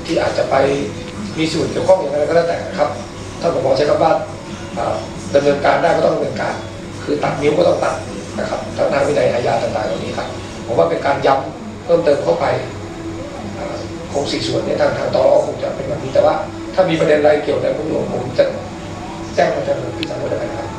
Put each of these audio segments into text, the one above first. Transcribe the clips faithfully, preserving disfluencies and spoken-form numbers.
ที่อาจจะไปมีส่วนเกี่ยวข้องอย่างไรก็แล้วแต่ครับถ้าผมบอกใช้คำว่าดำเนินการได้ก็ต้องดำเนินการคือตัดนิ้วก็ต้องตัดนะครับทางทางวินัยอาญาต่างๆเหล่านี้ครับผมว่าเป็นการย้ำเพิ่มเติมเข้าไปคงสี่ส่วนนี้ทางทางตรคงจะเป็นแบบนี้แต่ว่าถ้ามีประเด็นอะไรเกี่ยวกับผู้หลวงผมจะแจ้งมาทางพี่สาวได้ครับ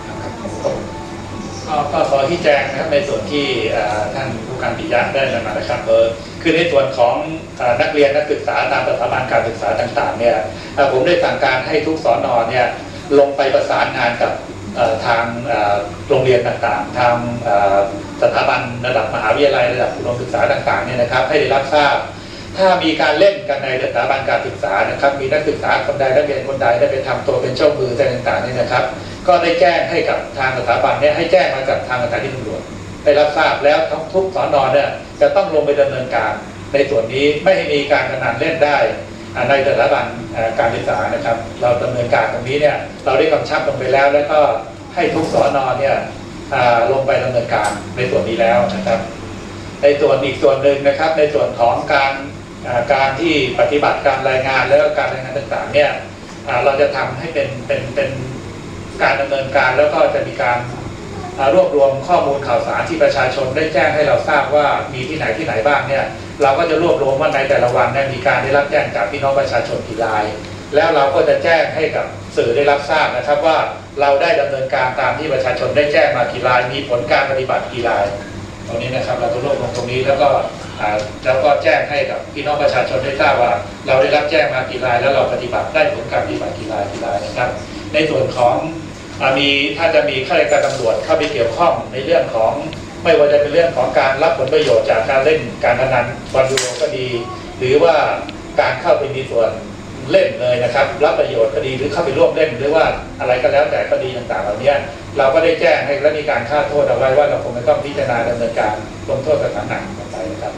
ก็ขอที่แจ้งนะครับในส่วนที่ท่านผู้การปิยะได้นำมานะครับเออคือในส่วนของนักเรียนนักศึกษาตามสถาบันการศึกษาต่างๆเนี่ยผมได้สั่งการให้ทุกสน.เนี่ยลงไปประสานงานกับทางโรงเรียนต่างๆทางสถาบันระดับมหาวิทยาลัยระดับอุดมศึกษาต่างๆเนี่ยนะครับให้ได้รับทราบถ้ามีการเล่นกันในสถาบันการศึกษานะครับมีนักศึกษาคนใดนักเรียนคนใดได้ไปทำตัวเป็นเจ้ามืออะไรต่างๆเนี่ยนะครับก็ได้แจ้งให้กับทางสถาบันเนี่ยให้แจ้งมากับทางสถานีตำรวจได้รับทราบแล้วทั้งทุกสน.เนี่ยจะต้องลงไปดำเนินการในส่วนนี้ไม่ให้มีการพนันเล่นได้ในสถาบันการศึกษานะครับเราดำเนินการตรงนี้เนี่ยเราได้กำชับลงไปแล้วแล้วก็ให้ทุกสน.เนี่ยลงไปดำเนินการในส่วนนี้แล้วนะครับในส่วนอีกส่วนหนึ่งนะครับในส่วนของการการที่ปฏิบัติการรายงานแล้วก็การรายงานต่างๆเนี่ยเราจะทำให้เป็นเป็นเป็นการดำเนินการแล้วก็จะมีการรวบรวมข้อมูลข่าวสารที่ประชาชนได้แจ้งให้เราทราบว่ามีที่ไหนที่ไหนบ้างเนี่ยเราก็จะรวบรวมว่าในแต่ละวันเนี่ยมีการได้รับแจ้งจากพี่น้องประชาชนกี่รายแล้วเราก็จะแจ้งให้กับสื่อได้รับทราบนะครับว่าเราได้ดำเนินการตามที่ประชาชนได้แจ้งมากี่รายมีผลการปฏิบัติกี่รายตรงนี้นะครับเราจะรวบรวมตรงนี้แล้วก็แล้วก็แจ้งให้กับพี่น้องประชาชนได้ทราบว่าเราได้รับแจ้งมากี่รายแล้วเราปฏิบัติได้ผลการปฏิบัติกี่รายกี่รายนะครับในส่วนของมีถ้าจะมีข้าราชการตำรวจเข้าไปเกี่ยวข้องในเรื่องของไม่ว่าจะเป็นเรื่องของการรับผลประโยชน์จากการเล่นการพนันบอลยูโรก็ดีหรือว่าการเข้าไปมีส่วนเล่นเลยนะครับรับประโยชน์ก็ดีหรือเข้าไปร่วมเล่นหรือว่าอะไรก็แล้วแต่ก็ดีต่างๆเหล่านี้เราก็ได้แจ้งให้และมีการฆ่าโทษเอาไว้ว่าเราคงจะต้องพิจารณาดำเนินการลงโทษสถานหนักต่อไปนะครับ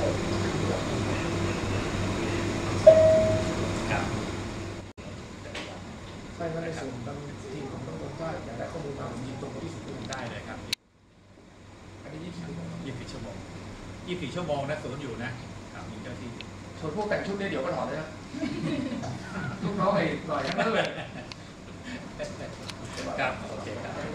ใช่ก็ในส่วนบางทีผมต้องบอกว่าอยากได้ข้อมูลมาผมยิงตรงที่สุดได้เลยครับอันนี้ยี่สิบยี่สิบชั่วโมงยี่สิบชั่วโมงนะศูนย์อยู่นะครับมีเจ้าที่ส่วนพวกแต่งชุดเนี่ยเดี๋ยวก็ถอดเลยนะลูกน้องไอ้หน่อยทั้งนั้นเลยครับโอเคครับ